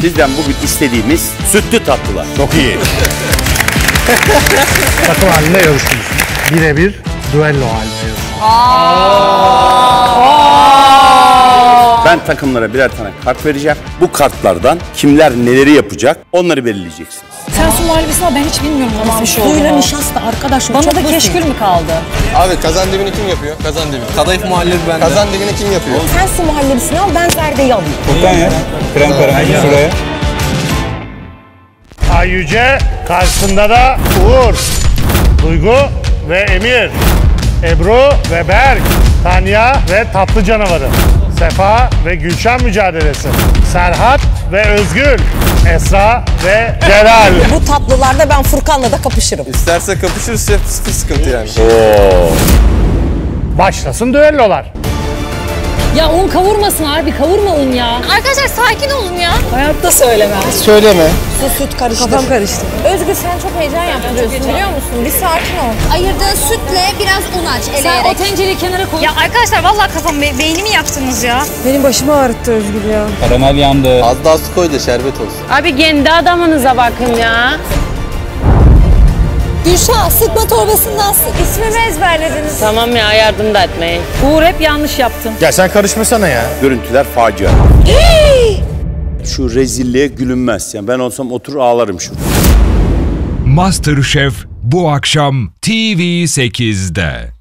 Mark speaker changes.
Speaker 1: Sizden bugün istediğimiz sütlü tatlılar.
Speaker 2: Çok iyi.
Speaker 3: Takım halinde yarışıyoruz. Birebir duello halinde yarışıyoruz.
Speaker 1: Ben takımlara birer tane kart vereceğim. Bu kartlardan kimler neleri yapacak onları belirleyeceksiniz.
Speaker 4: Sen su muhallebisini al, ben hiç bilmiyorum.
Speaker 5: Tamam, suyla nişasta arkadaşlar.
Speaker 4: Bana
Speaker 5: çok
Speaker 4: da
Speaker 5: basit.
Speaker 4: keşkül mü kaldı?
Speaker 6: Abi kazandivini kim yapıyor? Kazandivi.
Speaker 2: Kadayıf muhallebi bende.
Speaker 6: Kazandivini kim yapıyor?
Speaker 5: Sen su muhallebisini al, ben zerdeyi alayım.
Speaker 2: Furkan ya. Krem şuraya.
Speaker 3: Ay Yüce, karşısında da Uğur, Duygu ve Emir, Ebru ve Berk, Tanya ve Tatlı Canavarı, Sefa ve Gülşen mücadelesi, Serhat ve Özgül, Esra ve Celal.
Speaker 5: Bu tatlılarda ben Furkan'la da kapışırım.
Speaker 6: İsterse kapışırız şef, sıfır sıkıntı yani.
Speaker 3: Başlasın düellolar.
Speaker 4: Ya un kavurmasın harbi, kavurma un ya.
Speaker 7: Arkadaşlar sakin olun ya.
Speaker 4: Hayatta söylemem.
Speaker 6: Söyleme.
Speaker 5: Su süt karıştır.
Speaker 4: Kafam karıştı.
Speaker 7: Özgür sen çok heyecan yaptırıyorsun biliyor musun? Bir sakin ol. Ayırdığın sütle biraz un aç
Speaker 4: Sen
Speaker 7: eleyerek.
Speaker 4: o tencereyi kenara koy.
Speaker 7: Ya arkadaşlar vallahi kafam beynimi yaktınız ya.
Speaker 4: Benim başımı ağrıttı Özgür ya.
Speaker 2: Karamel yandı.
Speaker 6: Az daha su koy da şerbet olsun.
Speaker 8: Abi kendi adamınıza bakın ya.
Speaker 5: Gülşah, sıkma torbasından sık.
Speaker 7: İsmimi ezberlediniz.
Speaker 8: Tamam ya, yardım da etmeyin.
Speaker 4: Uğur hep yanlış yaptın.
Speaker 2: Ya sen karışmasana ya.
Speaker 1: Görüntüler facia. Şu rezilliğe gülünmez. Yani ben olsam oturur ağlarım şurada.
Speaker 9: MasterChef bu akşam TV8'de.